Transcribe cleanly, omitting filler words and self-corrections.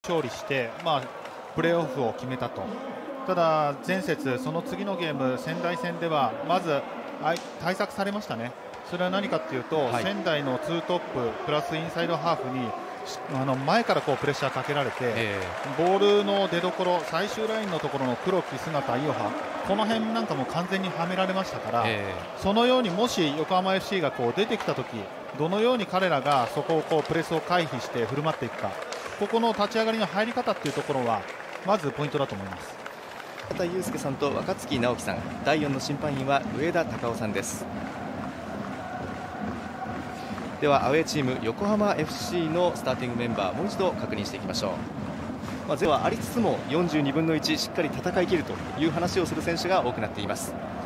勝利して、プレーオフを決めたと。ただ前節、その次のゲーム仙台戦ではまず対策されましたね。それは何かというと、仙台の2トッププラスインサイドハーフに前からプレッシャーかけられて、ボールの出どころ、最終ラインのところの黒木、姿、イオハ、この辺なんかも完全にはめられましたから、そのようにもし横浜 FC が出てきたとき、どのように彼らがそこをプレスを回避して振る舞っていくか、ここの立ち上がりの入り方というところはまずポイントだと思います。 畑祐介さんと若槻直樹さん、第4の審判員は上田隆夫さんです。ではアウェーチーム横浜 FC のスターティングメンバー、もう一度確認していきましょう。ゼロはありつつも42分の1しっかり戦い切るという話をする選手が多くなっています。